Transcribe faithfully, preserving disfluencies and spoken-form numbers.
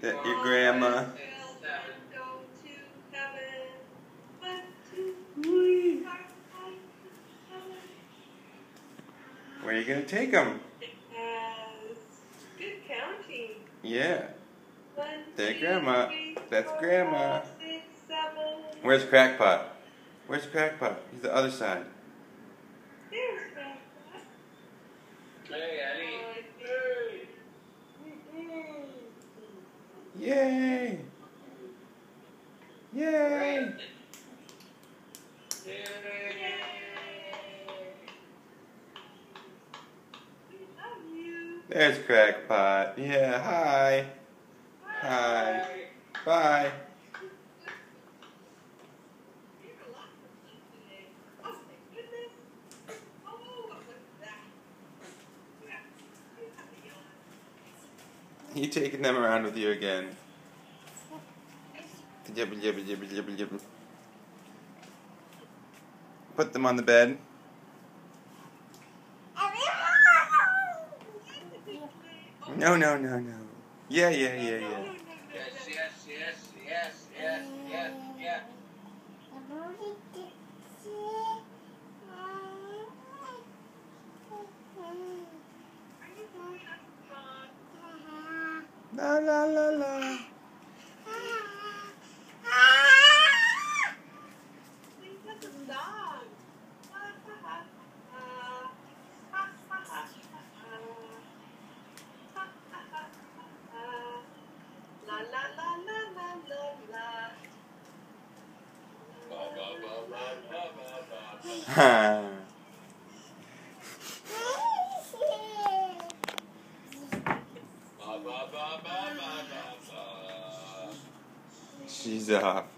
that your grandma. Where are you going to take them? Good counting. Yeah. One, There's two, Grandma. three, That's four, Grandma. five, six, seven. Where's Crackpot? Where's Crackpot? He's the other side. There's Crackpot. Hey, Eddie. Yay! Yay! There's Crackpot. Yeah, hi. Hi. Bye. You taking them around with you again? Jibble, jibble, jibble, jibble, jibble. Put them on the bed. No, no, no, no. Yeah, yeah, yeah, yeah. Yes, yes, yes, yes, yes, yes, yes. La la la la. La la la la la la la. Ba ba ba ba ba ba ba. Ha. Ba ba ba ba ba ba ba. She's off.